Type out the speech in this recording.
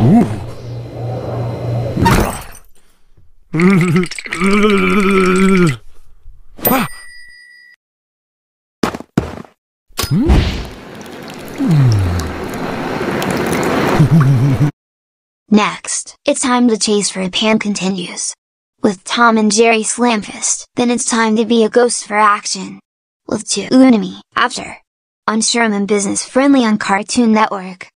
Next, it's time to chase for a pan continues. With Tom and Jerry Slamfest, then it's time to be a ghost for action. With Toonami, After. On Sherman Business Friendly on Cartoon Network.